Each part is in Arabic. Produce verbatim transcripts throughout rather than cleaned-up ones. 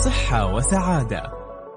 صحة وسعادة.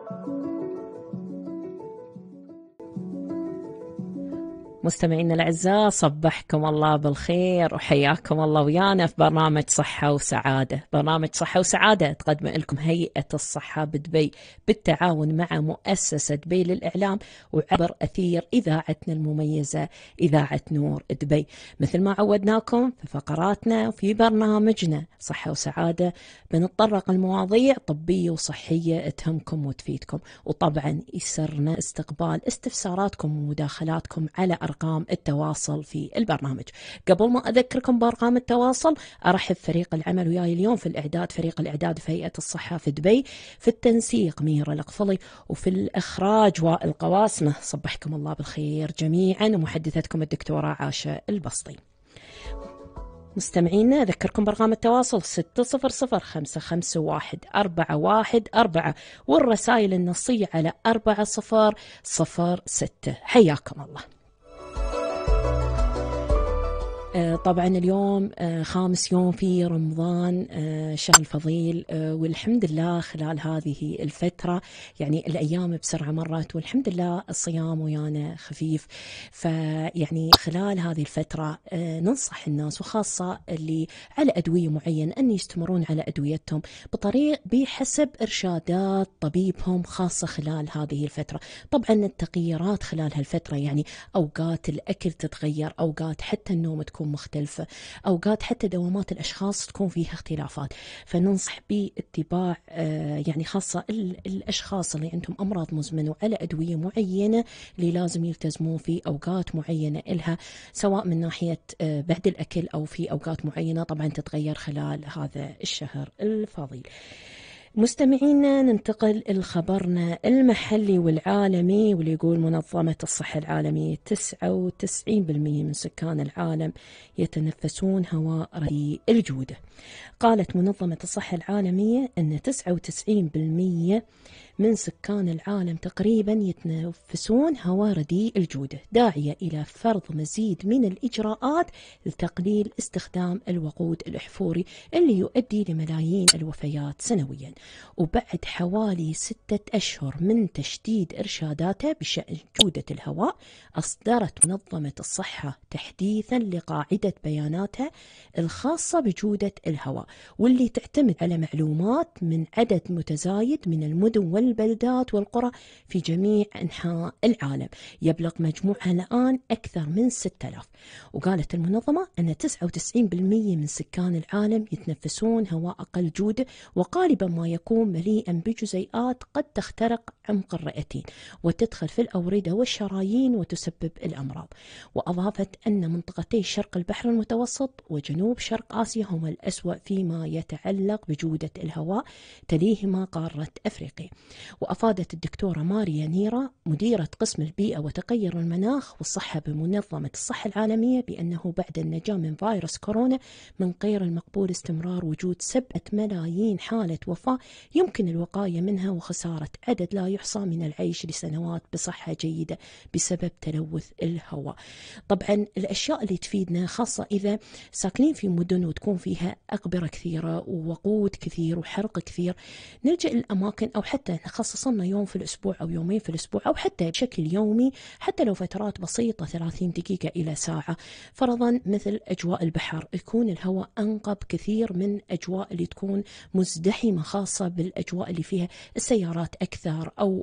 مستمعينا الأعزاء، صبحكم الله بالخير وحياكم الله ويانا في برنامج صحة وسعادة. برنامج صحة وسعادة تقدم لكم هيئة الصحة بدبي بالتعاون مع مؤسسة دبي للإعلام وعبر أثير إذاعتنا المميزة إذاعة نور دبي. مثل ما عودناكم في فقراتنا وفي برنامجنا صحة وسعادة بنتطرق المواضيع طبية وصحية تهمكم وتفيدكم، وطبعا يسرنا استقبال استفساراتكم ومداخلاتكم على أرقام التواصل في البرنامج. قبل ما أذكركم بأرقام التواصل، أرحب فريق العمل وياي اليوم في الإعداد، فريق الإعداد في هيئة الصحة في دبي، في التنسيق ميرا القفلي، وفي الإخراج وائل قواسمة. صبحكم الله بالخير جميعا، ومحدثتكم الدكتورة عاشة البسطي. مستمعينا أذكركم برقم التواصل ستة صفر صفر خمسة خمسة واحد أربعة واحد أربعة، والرسائل النصية على أربعة صفر صفر ستة. حياكم الله. طبعا اليوم خامس يوم في رمضان، شهر الفضيل، والحمد لله خلال هذه الفترة يعني الأيام بسرعة مرت، والحمد لله الصيام ويانا خفيف. فيعني خلال هذه الفترة ننصح الناس وخاصة اللي على أدوية معينة أن يستمرون على أدويتهم بطريق بحسب إرشادات طبيبهم، خاصة خلال هذه الفترة. طبعا التغييرات خلال هالفترة يعني أوقات الأكل تتغير، أوقات حتى النوم تكون مختلفة، أوقات حتى دوامات الأشخاص تكون فيها اختلافات. فننصح باتباع يعني خاصة الأشخاص اللي عندهم أمراض مزمنة وعلى أدوية معينة اللي لازم يلتزموا في أوقات معينة إلها، سواء من ناحية بعد الأكل أو في أوقات معينة طبعا تتغير خلال هذا الشهر الفضيل. مستمعينا ننتقل لخبرنا المحلي والعالمي، واللي يقول منظمة الصحة العالمية تسعة وتسعين بالمئة من سكان العالم يتنفسون هواء رديء الجودة. قالت منظمة الصحة العالمية أن تسعة وتسعين بالمئة من سكان العالم تقريبا يتنفسون هواء رديء الجودة، داعية إلى فرض مزيد من الإجراءات لتقليل استخدام الوقود الأحفوري اللي يؤدي لملايين الوفيات سنويا. وبعد حوالي ستة أشهر من تشديد إرشاداتها بشأن جودة الهواء، أصدرت منظمة الصحة تحديثا لقاعدة بياناتها الخاصة بجودة الهواء، واللي تعتمد على معلومات من عدد متزايد من المدن والبلدات والقرى في جميع أنحاء العالم، يبلغ مجموعها الآن أكثر من ستة آلاف. وقالت المنظمة أن تسعة وتسعين بالمئة من سكان العالم يتنفسون هواء أقل جودة، وغالبا ما يكون مليئا بجزيئات قد تخترق عمق الرئتين وتدخل في الأوردة والشرايين وتسبب الأمراض. وأضافت أن منطقتي شرق البحر المتوسط وجنوب شرق آسيا هما الأسوأ فيما يتعلق بجودة الهواء، تليهما قارة أفريقيا. وأفادت الدكتورة ماريا نيرا مديرة قسم البيئة وتغير المناخ والصحة بمنظمة الصحة العالمية بأنه بعد النجاة من فيروس كورونا من غير المقبول استمرار وجود سبعة ملايين حالة وفاة يمكن الوقاية منها وخسارة عدد لا يحصى من العيش لسنوات بصحة جيدة بسبب تلوث الهواء. طبعا الأشياء اللي تفيدنا خاصة إذا ساكنين في مدن وتكون فيها أقبرة كثيرة ووقود كثير وحرق كثير، نلجأ للأماكن أو حتى نخصص لنا يوم في الأسبوع أو يومين في الأسبوع أو حتى بشكل يومي، حتى لو فترات بسيطة ثلاثين دقيقة إلى ساعة، فرضا مثل أجواء البحر يكون الهواء أنقب كثير من أجواء اللي تكون مزدحمة، خاصة بالأجواء اللي فيها السيارات أكثر أو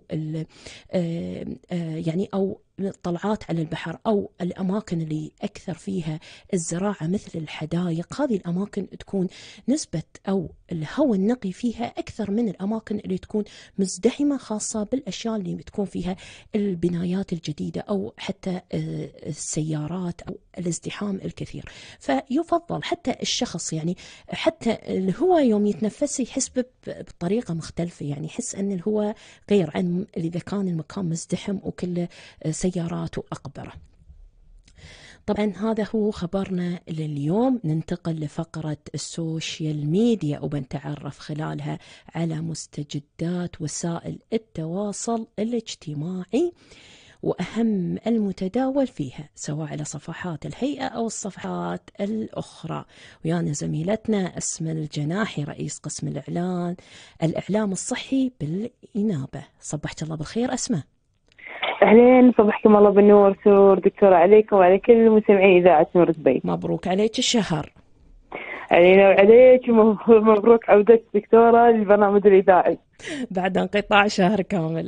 يعني أو طلعات على البحر أو الأماكن اللي أكثر فيها الزراعة مثل الحدائق. هذه الأماكن تكون نسبة أو الهواء النقي فيها أكثر من الأماكن اللي تكون مزدحمة، خاصة بالأشياء اللي بتكون فيها البنايات الجديدة أو حتى السيارات أو الازدحام الكثير. فيفضل حتى الشخص يعني حتى الهواء يوم يتنفس يحس بطريقة مختلفة، يعني يحس أن الهواء غير عن إذا كان المكان مزدحم وكله سيارات وأقبرة. طبعا هذا هو خبرنا لليوم. ننتقل لفقرة السوشيال ميديا وبنتعرف خلالها على مستجدات وسائل التواصل الاجتماعي. وأهم المتداول فيها سواء على صفحات الهيئة أو الصفحات الأخرى. ويانا زميلتنا أسماء الجناحي رئيس قسم الإعلان الإعلام الصحي بالإنابة. صبحت الله بالخير أسماء. أهلين، صبحكم الله بالنور سرور دكتورة عليكم وعلى كل المستمعين إذاعة نور دبي. مبروك عليك الشهر. علينا وعليك، مبروك عودة دكتورة للبرنامج الإذاعي بعد انقطاع شهر كامل.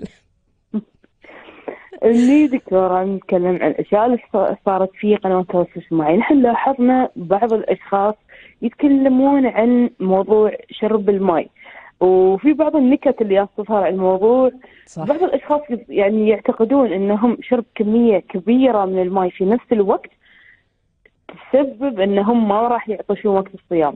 اللي دكتورة نتكلم عن الأشياء اللي صارت في قنوات التواصل الاجتماعي. نحن لاحظنا بعض الأشخاص يتكلمون عن موضوع شرب الماء، وفي بعض النكت اللي تظهر على الموضوع. صح. بعض الأشخاص يعني يعتقدون أنهم شرب كمية كبيرة من الماء في نفس الوقت تسبب أنهم ما راح يعطشون وقت الصيام.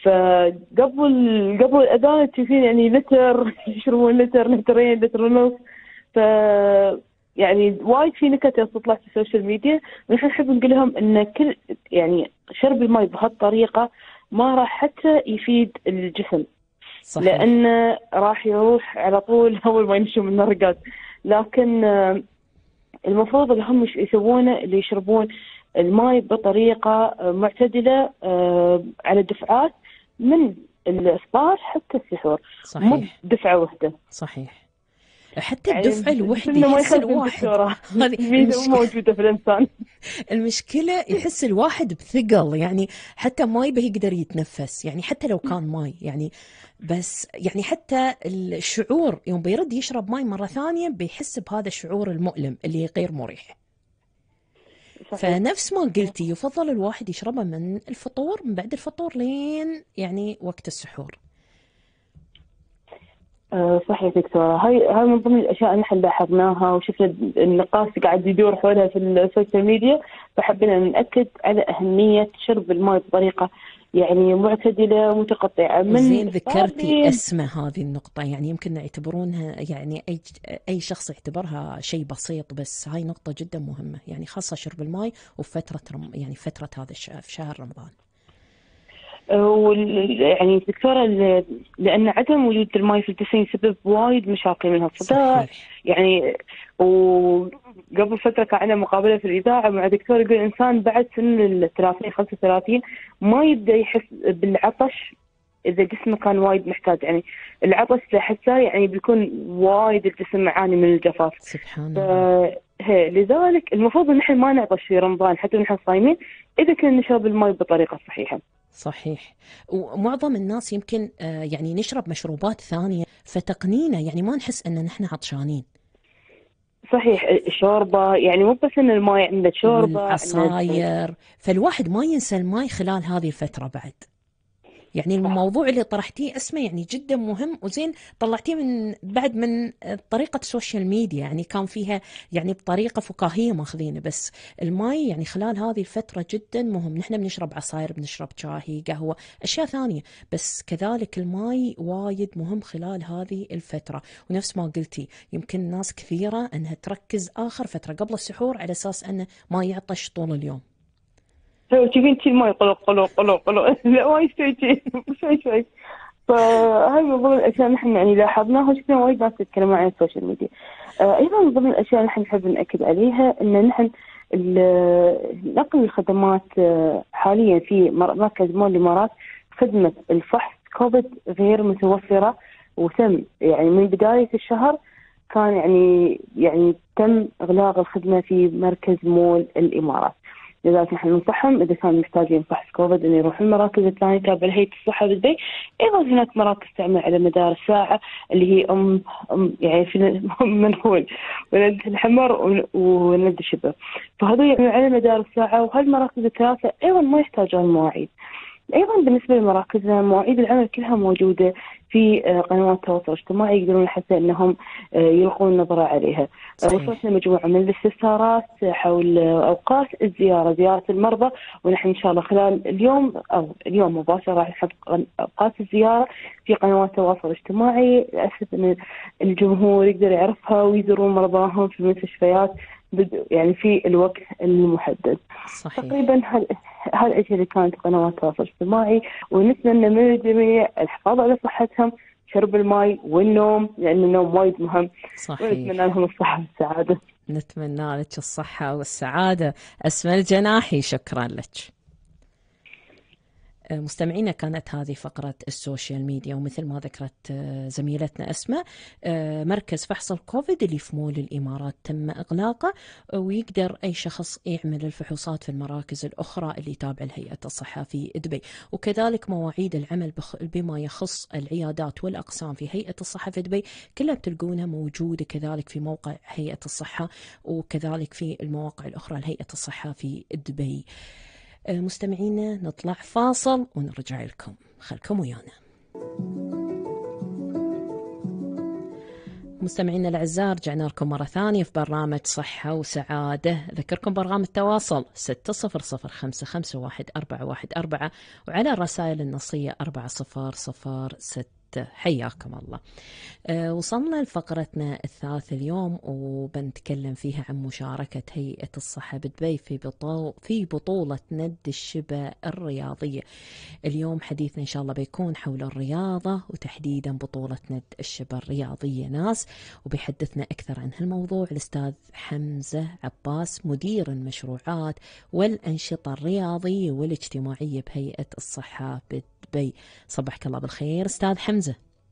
فقبل قبل الأذان تشوفين يعني لتر يشربون لتر لترين لتر ونص. ف يعني وايد في نكت تطلع في السوشيال ميديا، ونحن نحب نقول لهم ان كل يعني شرب الماء بهالطريقه ما راح حتى يفيد الجسم. صحيح. لأن راح يروح على طول أول ما ينشم من الرقاد. لكن المفروض اللي هم يسوونه اللي يشربون الماء بطريقة معتدلة على دفعات من الإفطار حتى السحور. صحيح. مو دفعة واحدة. صحيح. حتى يعني الدفعة الوحدة يحس الواحد هذه موجودة في الإنسان. المشكلة يحس الواحد بثقل، يعني حتى ماي بيقدر يتنفس، يعني حتى لو كان ماي يعني بس يعني حتى الشعور يوم بيرد يشرب ماي مرة ثانية بيحس بهذا الشعور المؤلم اللي غير مريح. صحيح. فنفس ما قلتي يفضل الواحد يشربه من الفطور، من بعد الفطور لين يعني وقت السحور. أه صحيح دكتورة، هاي هاي من ضمن الأشياء اللي نحن لاحظناها وشفنا النقاش قاعد يدور حولها في السوشيال ميديا، فحبينا نأكد على أهمية شرب الماء بطريقة يعني معتدلة متقطعة. من زين ذكرتي أسماء هذه النقطة، يعني يمكن يعتبرونها يعني أي أي شخص يعتبرها شيء بسيط، بس هاي نقطة جدا مهمة، يعني خاصة شرب الماء وفترة رم يعني فترة هذا الشهر في شهر رمضان. يعني دكتورة لأن عدم وجود الماء في الجسم يسبب وايد مشاكل منها الصداع. يعني وقبل فترة كان عندنا مقابلة في الإذاعة مع دكتور يقول الإنسان بعد سن الثلاثين خمسة وثلاثين ما يبدأ يحس بالعطش إذا جسمه كان وايد محتاج. يعني العطش لحسه يعني بيكون وايد الجسم معاني من الجفاف. سبحان الله. لذلك المفروض إن نحن ما نعطش في رمضان حتى نحن صايمين إذا كنا نشرب الماء بطريقة صحيحة. صحيح. ومعظم الناس يمكن يعني نشرب مشروبات ثانية فتقنينا يعني ما نحس أن نحن عطشانين. صحيح. شوربة يعني مو بس إن الماء عندك شوربة عصاير، فالواحد ما ينسى الماء خلال هذه الفترة بعد. يعني الموضوع اللي طرحتيه اسمه يعني جدا مهم، وزين طلعتيه من بعد من طريقة السوشيال ميديا، يعني كان فيها يعني بطريقة فكاهية ماخذينه، بس الماي يعني خلال هذه الفترة جدا مهم. نحن بنشرب عصاير، بنشرب شاهي، قهوة، أشياء ثانية، بس كذلك الماي وايد مهم خلال هذه الفترة. ونفس ما قلتي يمكن ناس كثيرة أنها تركز آخر فترة قبل السحور على أساس أنه ما يعطش طول اليوم. تشوفين شي الماء قلق قلق قلق قلق لا وايد شوي شوي شوي. فهاي من ضمن الأشياء نحن يعني لاحظناها وشفنا وايد ناس يتكلمون عن السوشيال ميديا. أيضا من ضمن الأشياء نحن نحب نأكد عليها إن نحن نقل الخدمات حاليا في مركز مول الإمارات خدمة الفحص كوفيد غير متوفرة، وتم يعني من بداية الشهر كان يعني يعني تم إغلاق الخدمة في مركز مول الإمارات. لذلك نحن ننصحهم إذا كانوا محتاجين فحص كوفيد أن يروحوا المراكز الثانية تابعة لهيئة الصحة بدبي. أيضا هناك مراكز تعمل على مدار الساعة اللي هي أم, أم يعني في منخول وند الحمر وند الشبه، فهذول يعملوا على مدار الساعة. وهالمراكز الثلاثة أيضا ما يحتاجون مواعيد. أيضا بالنسبة لمراكزنا مواعيد العمل كلها موجودة في قنوات التواصل الاجتماعي، يقدرون حتى أنهم يلقون نظرة عليها. وصلتنا مجموعة من الاستفسارات حول أوقات الزيارة، زيارة المرضى، ونحن إن شاء الله خلال اليوم أو اليوم مباشرة راح نحط أوقات الزيارة في قنوات التواصل الاجتماعي لأساس أن الجمهور يقدر يعرفها ويزورون مرضاهم في المستشفيات يعني في الوقت المحدد. صحيح. تقريبا هالأشياء اللي كانت قنوات التواصل الاجتماعي، ونتمنى من الجميع الحفاظ على صحتهم، شرب الماء والنوم لأن النوم وايد مهم. صحيح. ونتمنى لهم الصحة والسعادة. نتمنى لك الصحة والسعادة. أسماء الجناحي، شكرا لك. مستمعينا، كانت هذه فقرة السوشيال ميديا، ومثل ما ذكرت زميلتنا أسماء، مركز فحص الكوفيد اللي في مول الإمارات تم إغلاقه، ويقدر أي شخص يعمل الفحوصات في المراكز الأخرى اللي تابعة لهيئة الصحة في دبي. وكذلك مواعيد العمل بما يخص العيادات والأقسام في هيئة الصحة في دبي كلها بتلقونها موجودة كذلك في موقع هيئة الصحة، وكذلك في المواقع الأخرى لهيئة الصحة في دبي. مستمعينا، نطلع فاصل ونرجع لكم، خلكم ويانا. مستمعينا الأعزاء، رجعنا لكم مرة ثانية في برنامج صحة وسعادة. ذكركم برقم التواصل ستة صفر صفر خمسة خمسة واحد أربعة واحد أربعة، وعلى الرسائل النصية أربعة صفر صفر ستة. حياكم الله. أه وصلنا لفقرتنا الثالثة اليوم، وبنتكلم فيها عن مشاركة هيئة الصحة بدبي في بطو في بطولة ند الشبه الرياضية. اليوم حديثنا إن شاء الله بيكون حول الرياضة، وتحديدا بطولة ند الشبه الرياضية ناس. وبيحدثنا أكثر عن هالموضوع الأستاذ حمزة عباس، مدير المشروعات والأنشطة الرياضية والاجتماعية بهيئة الصحة بدبي. صبحك الله بالخير أستاذ حمزة.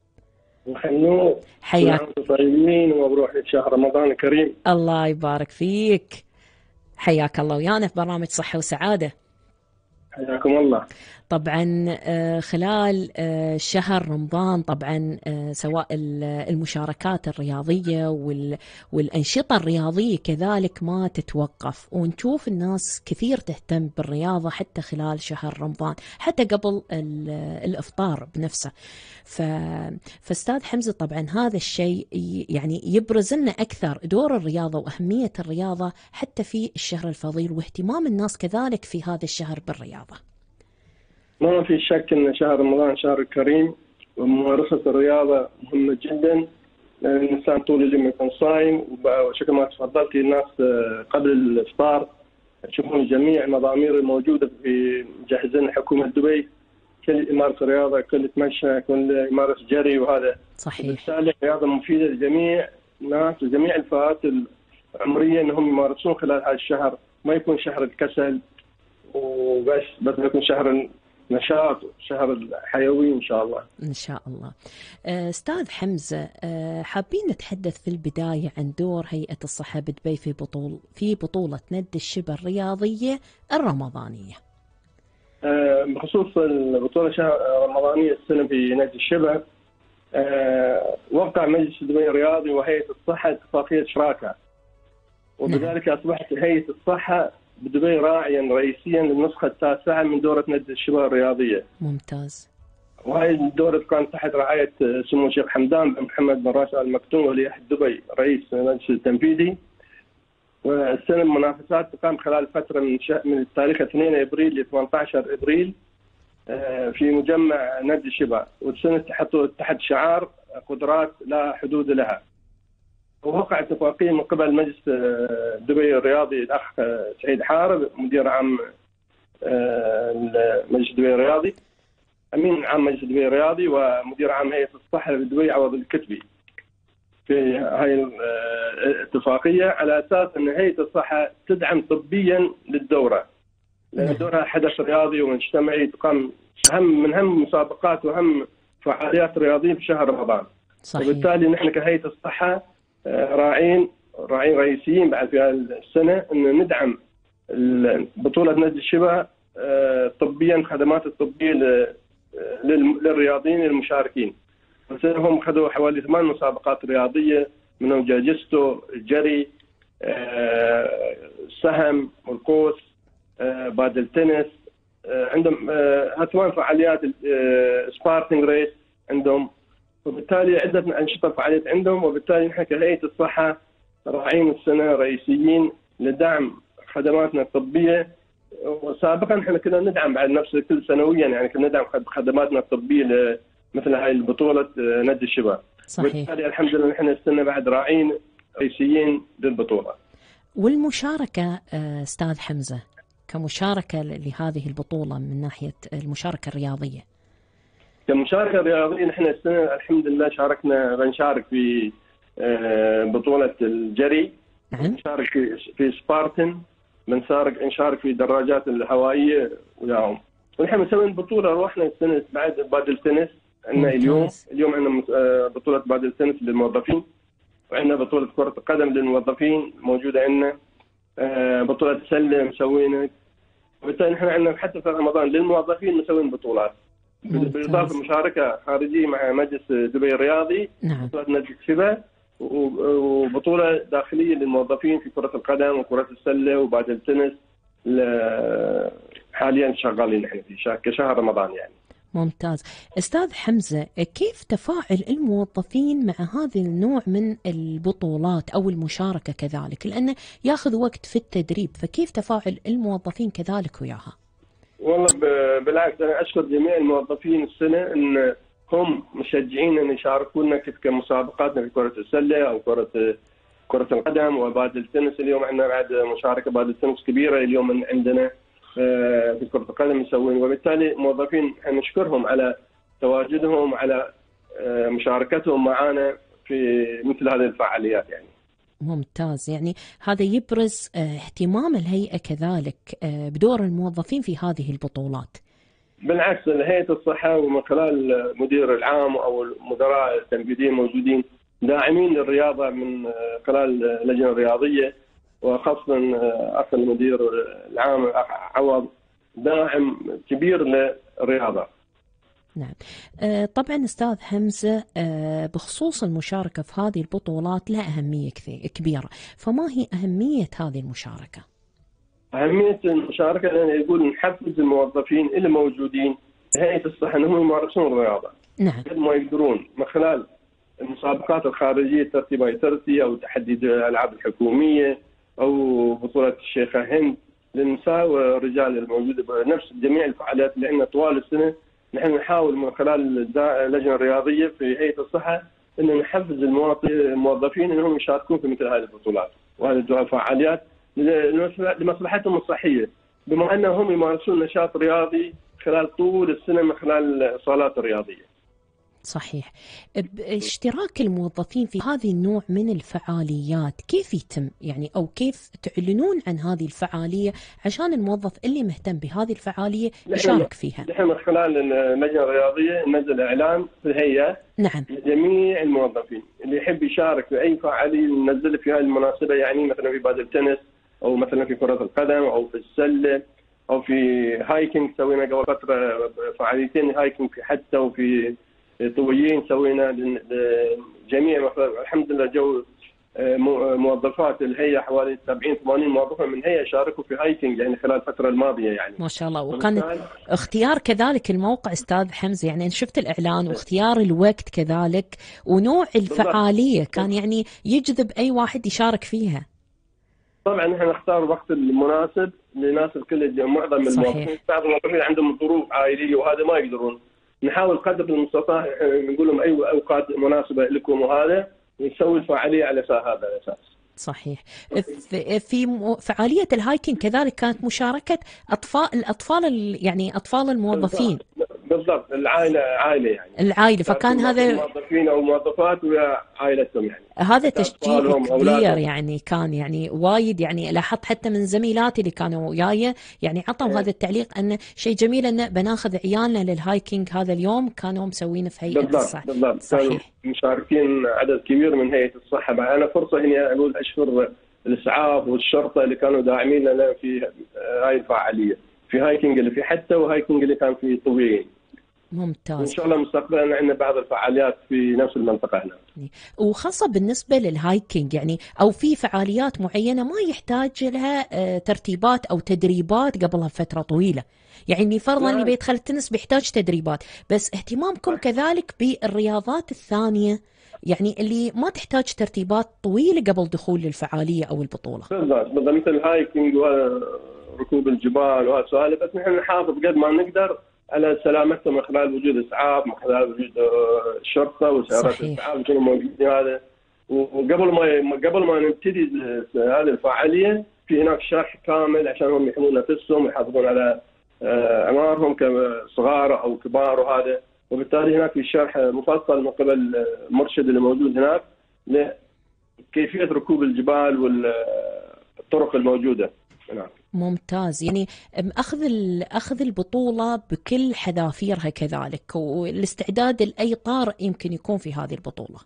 وحنو حياك. طيبين ومبروك لك شهر رمضان الكريم. الله يبارك فيك. حياك الله ويانا في برنامج صحة وسعادة. حياكم الله. طبعا خلال شهر رمضان طبعا سواء المشاركات الرياضية والأنشطة الرياضية كذلك ما تتوقف، ونشوف الناس كثير تهتم بالرياضة حتى خلال شهر رمضان، حتى قبل الإفطار بنفسه. فاستاذ حمزة، طبعا هذا الشيء يعني يبرز لنا أكثر دور الرياضة وأهمية الرياضة حتى في الشهر الفضيل، واهتمام الناس كذلك في هذا الشهر بالرياضة. ما في شك أن شهر رمضان شهر كريم، وممارسة الرياضة مهمة جدا، لأن الإنسان طول اليوم يكون صايم. وشكل ما تفضلتي، الناس قبل الإفطار تشوفون جميع المضامير الموجودة في مجهزين حكومة دبي، كل يمارس رياضة، كل يتمشى، كل يمارس جري، وهذا صحيح. وبالتالي الرياضة مفيدة لجميع الناس وجميع الفئات العمرية أنهم يمارسون خلال هذا الشهر، ما يكون شهر الكسل وبس، بس يكون شهر نشاط، شهر الحيوي إن شاء الله. إن شاء الله. أستاذ حمزة، حابين نتحدث في البداية عن دور هيئة الصحة بدبي في بطول في بطولة ند الشبه الرياضية الرمضانية. بخصوص البطولة الرمضانية السنة في ند الشبه، وقع مجلس دبي الرياضي وهيئة الصحة اتفاقية شراكة، وبذلك نعم. أصبحت هيئة الصحة بدبي راعيا رئيسيا للنسخة التاسعة من دورة ند الشبه الرياضية. ممتاز. وهي الدورة كانت تحت رعاية سمو الشيخ حمدان بن محمد بن راشد آل مكتوم ولي عهد دبي رئيس المجلس التنفيذي. والسنة المنافسات تقام خلال فترة من, ش... من التاريخ اثنين أبريل ل ثمانية عشر أبريل في مجمع ند الشبه، والسنة تحت تحت شعار قدرات لا حدود لها. ووقع اتفاقية من قبل مجلس دبي الرياضي الأخ سعيد حارب، مدير عام مجلس دبي الرياضي، أمين عام مجلس دبي الرياضي، ومدير عام هيئة الصحة بدبي عوض الكتبي، في هاي الاتفاقية على أساس أن هيئة الصحة تدعم طبيا للدورة، لأن دورها حدث رياضي ومجتمعي تقام أهم من هم مسابقات وهم فعاليات رياضية في شهر رمضان. صحيح. وبالتالي نحن كهيئة الصحة راعين راعين رئيسيين بعد في السنة أن ندعم بطولة ند الشبه طبيا، خدمات الطبية للرياضيين المشاركين. هم خذوا حوالي ثمان مسابقات رياضية، منهم جاجستو، الجري، السهم والقوس، بادل تنس، عندهم ثمان فعاليات، سبارتنج ريس عندهم. وبالتالي عدة أنشطة فعاليات عندهم، وبالتالي نحن كهيئة الصحة راعين السنة رئيسيين لدعم خدماتنا الطبية. وسابقا احنا كنا ندعم بعد نفس كل سنويا، يعني كنا ندعم خدماتنا الطبية مثل هاي البطولة ند الشبه. صحيح. وبالتالي الحمد لله نحن السنة بعد راعين رئيسيين للبطولة. والمشاركة أستاذ حمزة، كمشاركة لهذه البطولة من ناحية المشاركة الرياضية. كمشاركة رياضية نحن السنة الحمد لله شاركنا، بنشارك في بطولة الجري نعم. نشارك في في سبارتن، بنشارك نشارك في دراجات الهوائيه وياهم. ونحن مسوين بطوله روحنا السنه بعد بادل تنس عندنا اليوم اليوم عندنا بطوله بادل تنس للموظفين، وعندنا بطوله كره قدم للموظفين موجوده عندنا، بطوله سله مسوينها. وبالتالي نحن عندنا حتى في رمضان للموظفين مسوين بطولات، بالاضافه مشاركه خارجيه مع مجلس دبي الرياضي. نعم. بطوله نادي شبه، وبطوله داخليه للموظفين في كره القدم وكره السله وبادل التنس حاليا شغالين نحن في كشهر رمضان يعني. ممتاز. أستاذ حمزة، كيف تفاعل الموظفين مع هذا النوع من البطولات أو المشاركة كذلك، لأنه يأخذ وقت في التدريب، فكيف تفاعل الموظفين كذلك وياها؟ والله بالعكس أنا أشكر جميع الموظفين السنة أن هم مشجعين أن يشاركونا كمسابقاتنا في كرة السلة أو كرة كرة القدم وبادل التنس. اليوم عندنا بعد مشاركة بادل التنس كبيرة اليوم عندنا في كرة القدم يسوون، وبالتالي موظفين نشكرهم على تواجدهم على مشاركتهم معنا في مثل هذه الفعاليات يعني. ممتاز. يعني هذا يبرز اهتمام الهيئة كذلك بدور الموظفين في هذه البطولات. بالعكس هيئة الصحة ومن خلال المدير العام أو المدراء التنفيذيين موجودين داعمين للرياضة من خلال اللجنة الرياضية، وخاصة أخ المدير العام عوض داعم كبير للرياضة. نعم. طبعا أستاذ حمزة، بخصوص المشاركة في هذه البطولات لها أهمية كبيرة، فما هي أهمية هذه المشاركة؟ أهمية المشاركة لأن يقول نحفز الموظفين اللي موجودين في هيئة الصحة أنهم يمارسون الرياضة. نعم. قد ما يقدرون من خلال المسابقات الخارجية ترتي باي ترتي أو تحدي الألعاب الحكومية أو بطولة الشيخة هند للنساء والرجال الموجودة بنفس جميع الفعاليات اللي عندنا طوال السنة. نحن نحاول من خلال اللجنة الرياضية في هيئة الصحة أن نحفز الموظفين أنهم يشاركون في مثل هذه البطولات وهذه الفعاليات لمصلحتهم الصحية، بما أنهم يمارسون نشاط رياضي خلال طول السنة من خلال الصالات الرياضية. صحيح. اشتراك الموظفين في هذه النوع من الفعاليات كيف يتم يعني، أو كيف تعلنون عن هذه الفعالية عشان الموظف اللي مهتم بهذه الفعالية يشارك فيها؟ نحن من خلال اللجنة الرياضية ننزل إعلان في الهيئة. نعم. لجميع الموظفين اللي يحب يشارك في أي فعالية ننزل في هذه المناسبة، يعني مثلا في بادل التنس أو مثلا في كرة القدم أو في السلة أو في هايكينج. سوينا قبل فترة فعاليتين هايكينج في حتى وفي طويين سوينا لجميع. الحمد لله جو موظفات الهيئة حوالي سبعين ثمانين موظفة من هيئة شاركوا في هايكينج يعني خلال الفترة الماضية يعني. ما شاء الله. وكان اختيار كذلك الموقع أستاذ حمزة، يعني شفت الإعلان واختيار الوقت كذلك ونوع الفعالية كان يعني يجذب أي واحد يشارك فيها. طبعا نحن نختار وقت المناسب ليناسب كل معظم الموظفين. بعض الموظفين عندهم ظروف عائلية وهذا ما يقدرون، نحاول قدر المستطاع نقول لهم أي أوقات مناسبة لكم وهذا نسوي الفعالية على هذا الأساس. صحيح. في فعالية الهايكينج كذلك كانت مشاركة أطفال الأطفال يعني أطفال الموظفين. بالضبط العائلة عائلة يعني العائلة، فكان هذا موظفين أو موظفات ويا عائلتهم يعني. هذا تشجيع كبير يعني، كان يعني وايد يعني لاحظت حتى من زميلاتي اللي كانوا وياي يعني عطوا هذا التعليق أن شيء جميل أن بناخذ عيالنا للهايكينج هذا اليوم، كانوا مسوينه في هيئة الصحة. بالضبط. صحيح. مشاركين عدد كبير من هيئة الصحة. أنا فرصة هنا أقول أشكر الإسعاف والشرطة اللي كانوا داعمين لنا في هاي الفعالية، في هايكينج اللي في حتى وهايكينج اللي كان في طويين. ممتاز. إن شاء الله مستقبلا عندنا بعض الفعاليات في نفس المنطقة هنا، وخاصة بالنسبة للهايكينج يعني، أو في فعاليات معينة ما يحتاج لها ترتيبات أو تدريبات قبلها فترة طويلة، يعني فرضا اللي بيدخل التنس بيحتاج تدريبات، بس اهتمامكم كذلك بالرياضات الثانية يعني اللي ما تحتاج ترتيبات طويلة قبل دخول الفعالية أو البطولة. بالضبط بالضبط مثل الهايكينج وركوب الجبال وهالسوالف، بس نحن نحافظ قد ما نقدر على سلامتهم من خلال وجود اسعاف، من خلال وجود الشرطه وسيارات الاسعاف يكونوا موجودين. هذا وقبل ما قبل ما نبتدي هذه الفعاليه في هناك شرح كامل عشان هم يحمون نفسهم ويحافظون على اعمارهم كصغار او كبار وهذا، وبالتالي هناك في شرح مفصل من قبل المرشد اللي موجود هناك كيفيه ركوب الجبال والطرق الموجوده هناك. ممتاز، يعني اخذ اخذ البطوله بكل حذافيرها كذلك، والاستعداد لاي طارئ يمكن يكون في هذه البطوله.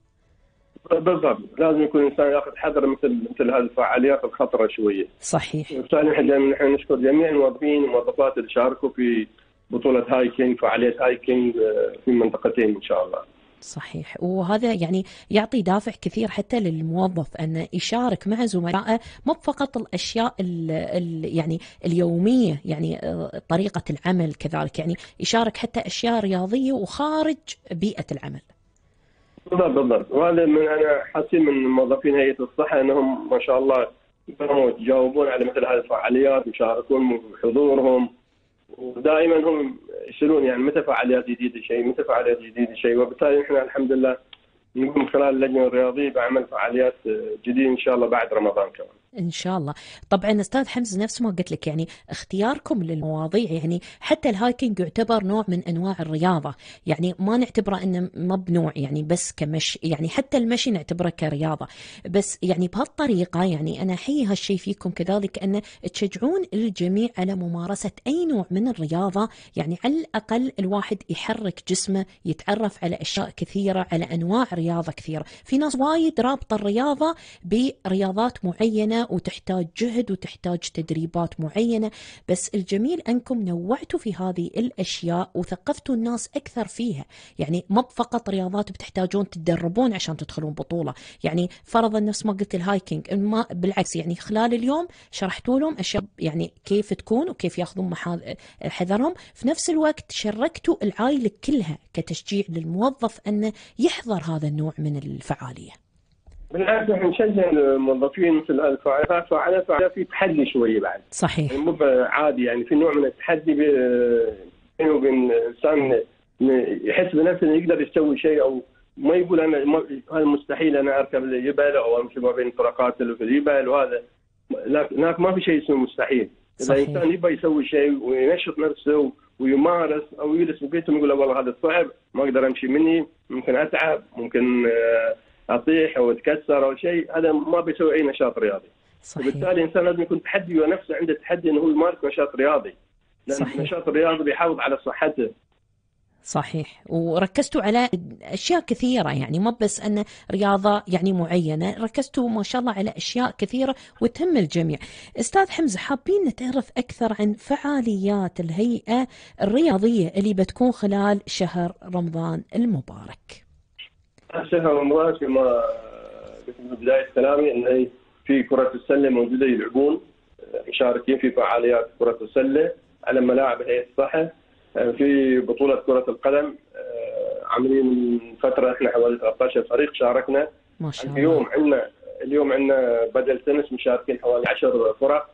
بالضبط، لازم يكون الانسان ياخذ حذر مثل مثل هذه الفعاليات الخطره شويه. صحيح. وبالتالي نحن نشكر جميع الموظفين والموظفات اللي شاركوا في بطوله هايكينج، فعاليه هايكينج في منطقتين ان شاء الله. صحيح، وهذا يعني يعطي دافع كثير حتى للموظف أن يشارك مع زملائه، مو فقط الأشياء ال ال يعني اليومية، يعني طريقة العمل كذلك، يعني يشارك حتى أشياء رياضية وخارج بيئة العمل. بالضبط بالضبط، وهذا من أنا حاسين من موظفين هيئة الصحة أنهم ما شاء الله يجاوبون على مثل هذه الفعاليات، يشاركون بحضورهم، ودائما هم يسألون يعني متى فعاليات جديدة شيء، متى فعاليات جديدة شيء، وبالتالي احنا الحمد لله نقوم خلال اللجنة الرياضية بعمل فعاليات جديدة إن شاء الله بعد رمضان كمان. إن شاء الله. طبعا أستاذ حمزة، نفس ما قلت لك، يعني اختياركم للمواضيع، يعني حتى الهايكينج يعتبر نوع من أنواع الرياضة، يعني ما نعتبره إنه مبنوع يعني بس كمشي، يعني حتى المشي نعتبره كرياضة، بس يعني بهالطريقة يعني أنا أحيي هالشيء فيكم كذلك، أن تشجعون الجميع على ممارسة أي نوع من الرياضة، يعني على الأقل الواحد يحرك جسمه، يتعرف على أشياء كثيرة، على أنواع رياضة كثيرة. في ناس وايد رابطة الرياضة برياضات معينة وتحتاج جهد وتحتاج تدريبات معينة، بس الجميل أنكم نوعتوا في هذه الأشياء وثقفتوا الناس أكثر فيها، يعني مو فقط رياضات بتحتاجون تدربون عشان تدخلون بطولة، يعني فرضا نفس ما قلت الهايكينج، ما بالعكس، يعني خلال اليوم شرحتوا لهم أشياء يعني كيف تكون وكيف ياخذون حذرهم، في نفس الوقت شاركتوا العائلة كلها كتشجيع للموظف أنه يحضر هذا النوع من الفعالية. بالعكس احنا نشجع الموظفين مثل الفعاليات، فعاليات فعاليات في تحدي شويه بعد. صحيح. يعني مو عادي، يعني في نوع من التحدي بينه وبين الانسان يحس بنفسه انه يقدر يسوي شيء، او ما يقول انا هذا مستحيل انا اركب الجبل او امشي ما بين الطرقات اللي في الجبل، وهذا هناك ما في شيء اسمه مستحيل. اذا الانسان يبغى يسوي شيء وينشط نفسه ويمارس، او يجلس ببيته ويقول والله هذا صعب ما اقدر امشي مني، ممكن اتعب، ممكن اطيح او اتكسر او شيء، هذا ما بيسوي اي نشاط رياضي. صحيح. وبالتالي الانسان لازم يكون تحدي ونفسه عنده تحدي انه هو يمارس نشاط رياضي، لان صحيح. النشاط الرياضي بيحافظ على صحته. صحيح، وركزتوا على أشياء كثيرة، يعني ما بس أن رياضة يعني معينة، ركزتوا ما شاء الله على أشياء كثيرة وتهم الجميع. أستاذ حمزة، حابين نتعرف أكثر عن فعاليات الهيئة الرياضية اللي بتكون خلال شهر رمضان المبارك. شهر رمضان كما قلت في بداية كلامي أن في كرة السلة موجودة، يلعبون مشاركين في فعاليات كرة السلة على ملاعب هيئة الصحة. في بطولة كرة القدم عاملين فترة احنا حوالي ثلاثة عشر فريق شاركنا. ما شاء الله. اليوم عندنا اليوم عندنا بدل تنس مشاركين حوالي عشر فرق.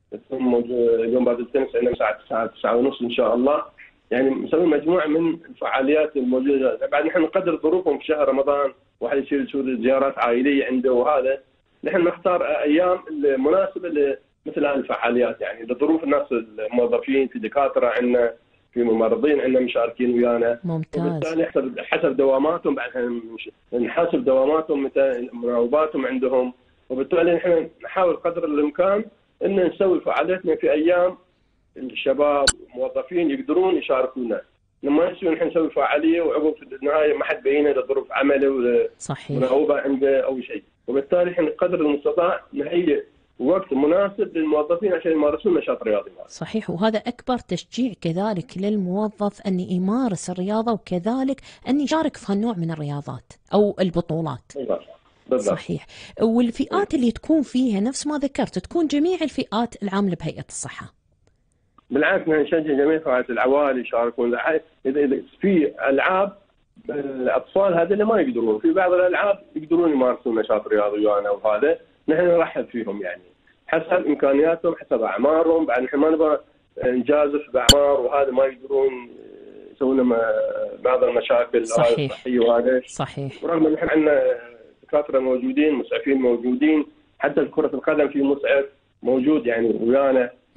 اليوم بدل تنس عندنا الساعة تسعة ونص إن شاء الله. يعني مسوي مجموعة من الفعاليات الموجودة. بعد نحن نقدر ظروفهم في شهر رمضان، واحد يصير يسوي زيارات عائلية عنده، وهذا نحن نختار أيام المناسبة لمثل هذه الفعاليات، يعني لظروف الناس الموظفين، في دكاترة عندنا، في ممرضين عندنا مشاركين ويانا. ممتاز. وبالتالي حسب حسب دواماتهم، بعد نحاسب دواماتهم متى مناوباتهم عندهم، وبالتالي نحن نحاول قدر الإمكان إن نسوي فعالياتنا في أيام الشباب الموظفين يقدرون يشاركونا، لما يصير نحن نسوي فعاليه وعقب في النهايه ما حد بينه لظروف عمله ولا مناوبه عنده او شيء، وبالتالي احنا قدر المستطاع نهيئ وقت مناسب للموظفين عشان يمارسون نشاط رياضي. صحيح، وهذا اكبر تشجيع كذلك للموظف ان يمارس الرياضه، وكذلك ان يشارك في هالنوع من الرياضات او البطولات. بالضبط. صحيح. والفئات اللي تكون فيها نفس ما ذكرت تكون جميع الفئات العامله بهيئه الصحه. بالعكس نشجع جميع فئات العوائل يشاركون. اذا في العاب الاطفال هذا اللي ما يقدرون، في بعض الالعاب يقدرون يمارسون نشاط رياضي وانا وهذا نحن نرحب فيهم، يعني حسب امكانياتهم حسب اعمارهم. بعد نحن ما نبغى نجازف باعمار وهذا ما يقدرون يسوون بعض المشاكل الصحيه وهذا. صحيح. ورغم ان نحن عندنا دكاتره موجودين، مسعفين موجودين، حتى في كره القدم في مسعف موجود يعني ويانا.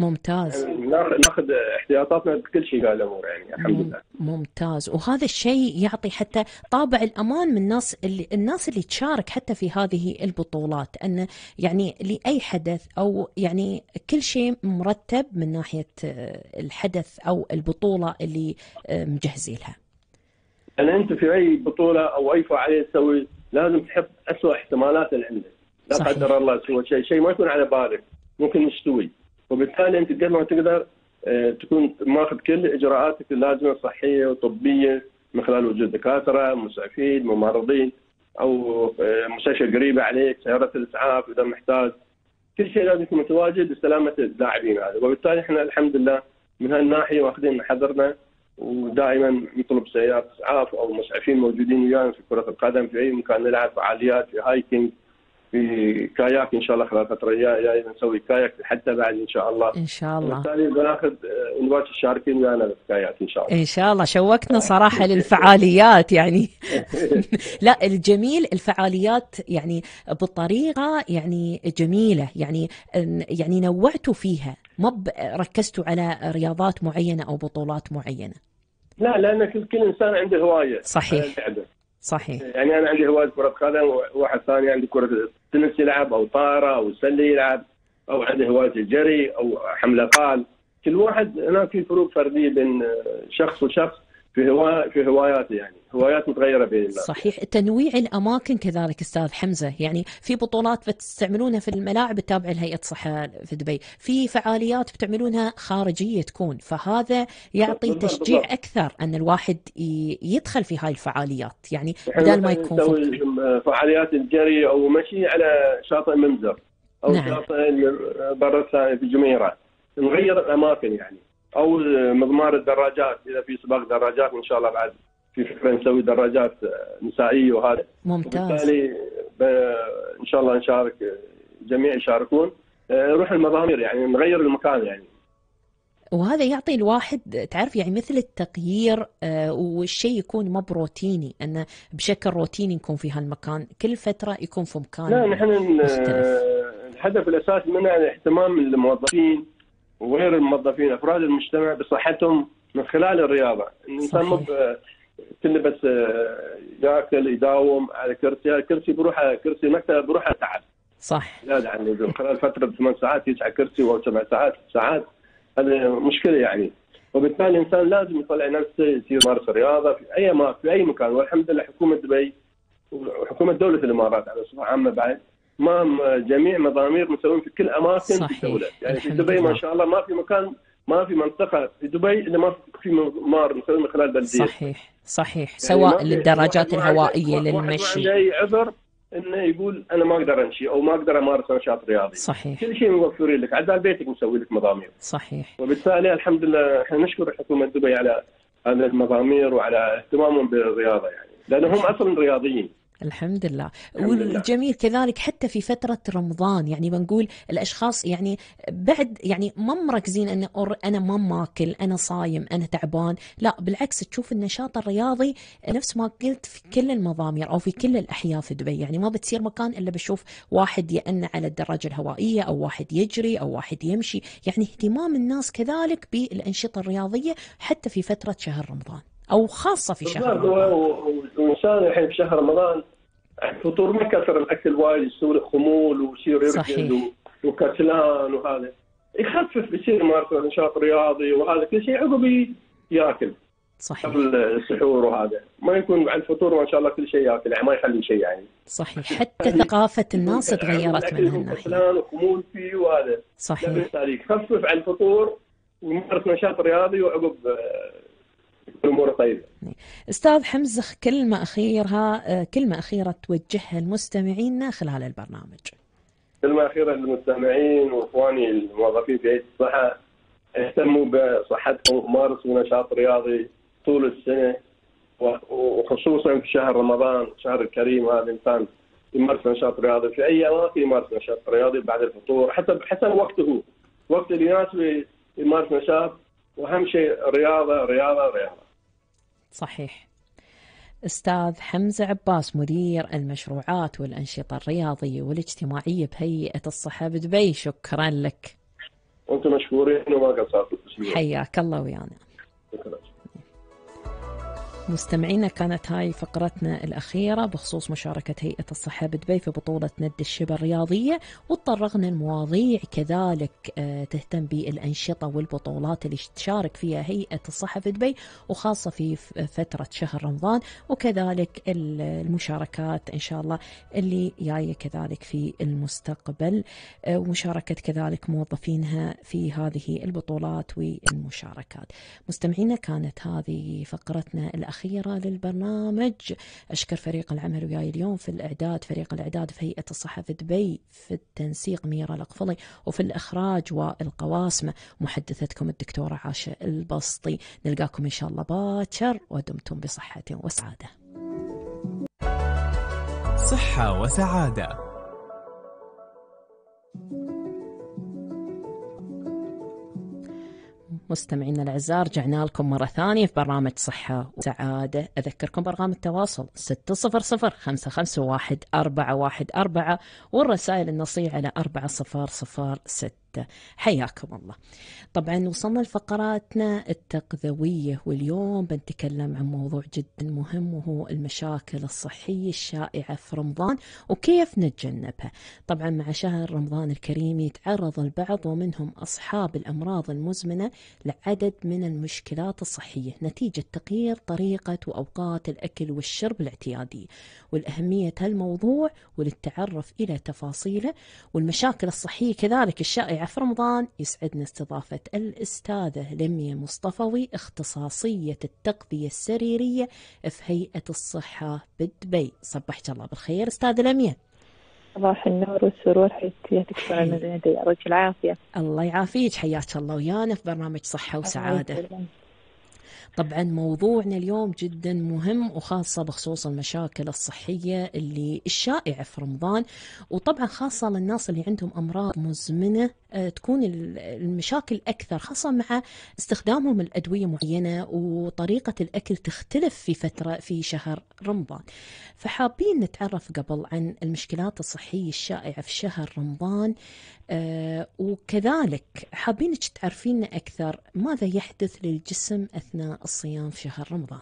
ممتاز. يعني ناخذ احتياطاتنا بكل شيء قال الامور يعني الحمد لله. ممتاز. وهذا الشيء يعطي حتى طابع الامان من الناس اللي الناس اللي تشارك حتى في هذه البطولات، ان يعني لاي حدث او يعني كل شيء مرتب من ناحيه الحدث او البطوله اللي مجهزينها. يعني انت في اي بطوله او اي فعاليه تسوي لازم تحط اسوء احتمالات اللي عندك، لا قدر الله سوى شيء شيء ما يكون على بالك ممكن يستوي، وبالتالي انت قد ما تقدر اه تكون ماخذ كل اجراءاتك اللازمه الصحيه وطبيه من خلال وجود دكاتره، مسعفين، ممرضين، او اه مستشفى قريبه عليك، سياره الاسعاف اذا محتاج، كل شيء لازم يكون متواجد لسلامه اللاعبين هذا. وبالتالي احنا الحمد لله من هالناحيه واخذين حذرنا، ودائما نطلب سيارات اسعاف او مسعفين موجودين ويانا في كره القدم، في اي مكان نلعب فعاليات، في هايكينج، في كاياك ان شاء الله خلال الفتره الجايه نسوي كاياك حتى بعد ان شاء الله ان شاء الله. وبالتالي بناخذ نباشر الشاركين ويانا في الكاياك ان شاء الله. ان شاء الله. شوقتنا صراحه للفعاليات يعني. لا الجميل الفعاليات يعني بطريقه يعني جميله، يعني يعني نوعتوا فيها، ما ركزتوا على رياضات معينه او بطولات معينه. لا لان كل كل انسان عنده هوايه. صحيح صحيح. يعني انا عندي هوايه كره قدم، وواحد ثاني عنده كره تنس يلعب، او طائره، او سله يلعب، او عنده هوايه الجري او حمل اثقال. كل واحد هناك في فروق فرديه بين شخص وشخص في هوا في هواياته، يعني هوايات متغيره بين الناس. صحيح. تنويع الاماكن كذلك استاذ حمزه، يعني في بطولات بتستعملونها في الملاعب التابعه لهيئه الصحه في دبي، في فعاليات بتعملونها خارجيه تكون، فهذا يعطي بالضبط تشجيع بالضبط. اكثر ان الواحد يدخل في هاي الفعاليات، يعني بدل ما يكون نسوي فعاليات الجري او مشي على شاطئ منزر او نعم. شاطئ برا في جميره، نغير الاماكن يعني، او مضمار الدراجات اذا في سباق دراجات ان شاء الله بعد في فكره نسوي دراجات نسائيه وهذا. ممتاز. وبالتالي ان شاء الله نشارك، جميع يشاركون، نروح المضامير يعني نغير المكان يعني. وهذا يعطي الواحد تعرف يعني مثل التغيير، آه والشيء يكون ما بروتيني، انه بشكل روتيني يكون في هالمكان كل فتره يكون في مكان. لا نحن الهدف الاساسي منه الاهتمام الموظفين وغير الموظفين، افراد المجتمع بصحتهم من خلال الرياضه. الانسان مو كله بس ياكل يداوم على كرسي، كرسي بروحه، كرسي مكتب بروحه تعب. صح. لا يعني خلال فتره ثمان ساعات يسعى كرسي او سبع ساعات ساعات، هذا مشكله يعني. وبالتالي الانسان لازم يطلع نفسه يصير يمارس الرياضه في اي ما في اي مكان. والحمد لله حكومه دبي وحكومه دوله الامارات على صفه عامه بعد ما جميع مضامير مسوين في كل اماكن صحيح. في الدوله يعني في دبي ما شاء الله ما في مكان، ما في منطقه في دبي الا ما في ممر مسوي من خلال بلديه. صحيح صحيح. يعني سواء للدراجات الهوائيه للمشي. واحد عذر انه يقول انا ما اقدر امشي او ما اقدر امارس نشاط رياضي. صحيح. كل شيء موفرين لك، عدال بيتك مسوي لك مضامير. صحيح. وبالتالي الحمد لله احنا نشكر حكومه دبي على هذه المضامير وعلى اهتمامهم بالرياضه يعني، لانهم اصلا رياضيين. الحمد لله. والجميل كذلك حتى في فترة رمضان، يعني بنقول الأشخاص يعني بعد يعني ما مركزين أن أنا ما ماكل، أنا صايم، أنا تعبان، لا بالعكس تشوف النشاط الرياضي نفس ما قلت في كل المضامير أو في كل الأحياء في دبي، يعني ما بتصير مكان إلا بشوف واحد يأن على الدراجة الهوائية أو واحد يجري أو واحد يمشي، يعني اهتمام الناس كذلك بالأنشطة الرياضية حتى في فترة شهر رمضان أو خاصة في شهر رمضان. والإنسان الحين في شهر رمضان الفطور ما كثر الأكل وايد، يصير خمول ويصير يرجل وكسلان، وهذا يخفف يصير يمارس نشاط رياضي وهذا كل شيء عقب ياكل. صحيح. قبل السحور وهذا ما يكون بعد الفطور ما شاء الله كل شيء ياكل يعني ما يخلي شيء يعني. صحيح. حتى ثقافة الناس تغيرت من هالناحية. كسلان وخمول فيه وهذا. صحيح. بالتالي يخفف عن الفطور ويمارس نشاط رياضي وعقب الأمور طيبة. أستاذ حمزة كلمة أخيرها كلمة أخيرة توجهها لمستمعينا خلال البرنامج. كلمة أخيرة للمستمعين وإخواني الموظفين في هيئة الصحة، اهتموا بصحتهم ومارسوا نشاط رياضي طول السنة، وخصوصا في شهر رمضان شهر الكريم هذا الإنسان يمارس نشاط رياضي في أي أماكن، يمارس نشاط رياضي بعد الفطور حسب حسب وقته، وقت اللي يناسبه يمارس نشاط، وأهم شيء رياضة رياضة رياضة. صحيح. أستاذ حمزة عباس مدير المشروعات والأنشطة الرياضية والاجتماعية بهيئة الصحة بدبي، شكرا لك. وانتم مشكورين وما قصرتوا. حياك الله ويانا. مستمعينا، كانت هاي فقرتنا الأخيرة بخصوص مشاركة هيئة الصحة بدبي في بطولة ند الشبه الرياضية، وتطرقنا المواضيع كذلك تهتم بالأنشطة والبطولات اللي تشارك فيها هيئة الصحة في دبي، وخاصة في فترة شهر رمضان، وكذلك المشاركات إن شاء الله اللي جاية كذلك في المستقبل، ومشاركة كذلك موظفينها في هذه البطولات والمشاركات. مستمعينا، كانت هذه فقرتنا الأخيرة أخيرة للبرنامج. أشكر فريق العمل وياي اليوم في الإعداد، فريق الإعداد في هيئة الصحة في دبي، في التنسيق ميرا القفلي، وفي الإخراج والقواسمة محدثتكم الدكتورة عاشة البسطي. نلقاكم إن شاء الله باكر، ودمتم بصحة وسعادة. صحة وسعادة. مستمعينا الأعزاء، رجعنا لكم مرة ثانية في برنامج صحة وسعادة. أذكركم برقم التواصل ستة صفر صفر خمسة خمسة واحد أربعة واحد أربعة، والرسائل النصية على أربعة صفر صفر ستة. حياكم الله. طبعا وصلنا لفقراتنا التغذوية، واليوم بنتكلم عن موضوع جدا مهم، وهو المشاكل الصحية الشائعة في رمضان وكيف نتجنبها. طبعا مع شهر رمضان الكريم يتعرض البعض ومنهم أصحاب الأمراض المزمنة لعدد من المشكلات الصحية نتيجة تغيير طريقة وأوقات الأكل والشرب الاعتيادية. والأهمية هالموضوع وللتعرف إلى تفاصيله والمشاكل الصحية كذلك الشائعة في رمضان، يسعدنا استضافة الأستاذة لميا مصطفوي، اختصاصية التغذية السريرية في هيئة الصحة بدبي. صبحت الله بالخير أستاذة لميا. صباح النور والسرور، حياتك شلون يا رجل العافية. الله يعافيك، حياك الله ويانا في برنامج صحة وسعادة. طبعا موضوعنا اليوم جدا مهم، وخاصة بخصوص المشاكل الصحية اللي الشائعة في رمضان، وطبعا خاصة للناس اللي عندهم أمراض مزمنة تكون المشاكل أكثر، خاصة مع استخدامهم الأدوية معينة، وطريقة الأكل تختلف في فترة في شهر رمضان. فحابين نتعرف قبل عن المشكلات الصحية الشائعة في شهر رمضان، آه وكذلك حابينك تعرفين أكثر ماذا يحدث للجسم أثناء الصيام في شهر رمضان.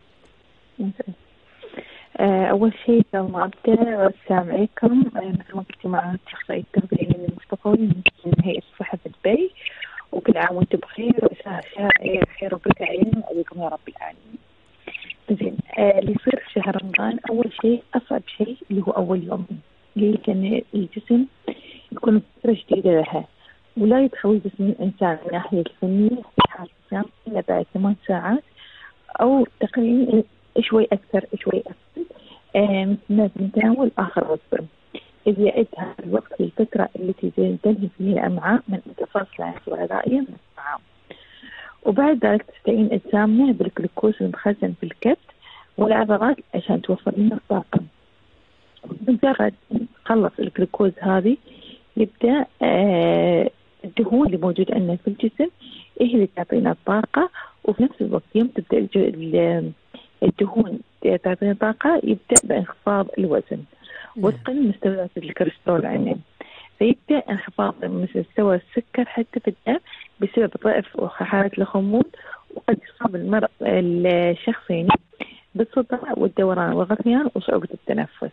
آه أول شيء قبل ما أبدأ السلام عليكم. مثل ما قلت معك شخصية التغذية المصطفوي من هيئة الصحة في دبي، وكل عام وأنتم بخير وشهر خير وبركة علينا وعليكم يا رب العالمين. زين، آه اللي يصير في شهر رمضان أول شيء أصعب شيء اللي هو أول يوم، ليه؟ لأن الجسم يكون فترة جديدة لها، ولا يدخل جسم الإنسان من ناحية الفنية في حالة الصيام إلا بعد ثمان ساعات أو تقريبا شوي أكثر شوي أكثر آه مثل ما بنتناول آخر وجبة. إذ يعد هذا الوقت للفترة التي تنتهي فيها الأمعاء من امتصاص العناصر الغذائية من الطعام، وبعد ذلك تستعين أجسامنا بالجلوكوز المخزن في الكبد والعضلات عشان توفر لنا الطاقة. بمجرد خلص الجلوكوز هذه يبدأ آه الدهون اللي موجودة عندنا في الجسم هي اللي تعطينا الطاقة، وفي نفس الوقت يوم تبدأ الدهون تعطينا طاقة يبدأ بانخفاض الوزن وتقل مستويات الكوليسترول عندنا، فيبدأ انخفاض مستوى السكر حتى في الدم بسبب ضعف حالة الخمول، وقد يصاب المرء الشخص يعني بالصداع والدوران والغثيان وصعوبة التنفس.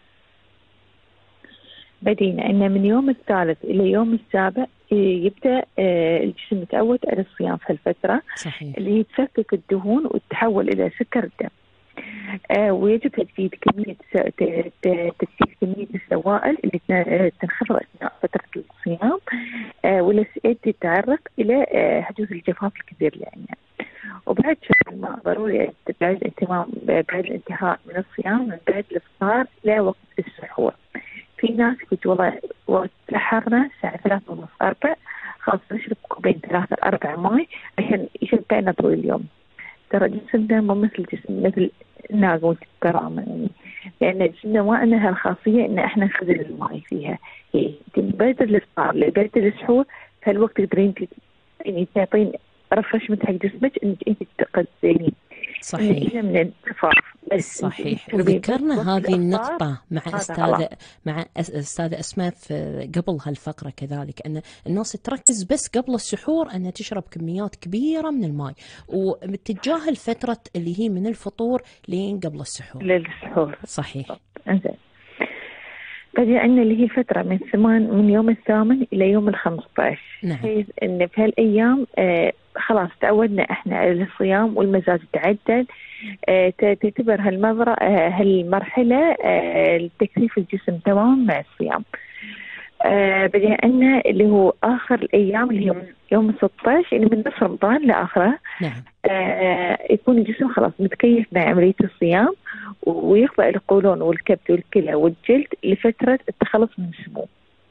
بدينا أن من يوم الثالث إلى يوم السابع يبدأ الجسم يتعود على الصيام في الفترة. صحيح. اللي تفكك الدهون وتتحول إلى سكر الدم، ويجب تجديد كمية تجديد كمية السوائل اللي تنخفض أثناء فترة الصيام، ولا تتعرض إلى حدوث الجفاف الكبير يعني. وبعد شرب الماء ضروري بعد الانتهاء بعد الانتهاء من الصيام من بعد الإفطار إلى وقت السحور. في ناس كنت والله وقت سحرنا الساعة ثلاثة ونص أربع خلاص نشرب كوبين ثلاثة أربع ماي عشان يشبعنا طول اليوم. ترى جسمنا مو مثل جسم مثل الناقة والكرامة يعني، لأن جسمنا ما عندنا هالخاصية إن إحنا نخزن الماء فيها. هي بعد الإفطار بعد السحور في هالوقت تقدرين يعني تعطين رفرشمنت حق جسمك إنك أنت تتغذين صحيح هي من الجفاف. صحيح. وذكرنا هذه النقطة مع أستاذة مع أستاذة أسماء قبل هالفقرة كذلك، أن الناس تركز بس قبل السحور أن تشرب كميات كبيرة من الماء، وتتجاهل فترة اللي هي من الفطور لين قبل السحور. للسحور صحيح. انزين، بدي عندنا اللي هي فترة من ثمان من يوم الثامن إلى يوم الخمسطعش. نعم. حيث إن في هالأيام آه خلاص تعودنا إحنا على الصيام والمزاج تعدل. آه تعتبر هالمرة آه هالمرحلة آه تكثيف الجسم تمام مع الصيام. آه بدي عندنا اللي هو آخر الأيام اللي هي يوم ستة عشر، يعني من نصف رمضان لآخره. نعم. آه يكون الجسم خلاص متكيف مع عملية الصيام، ويخضع القولون والكبد والكلى والجلد لفترة التخلص من السموم.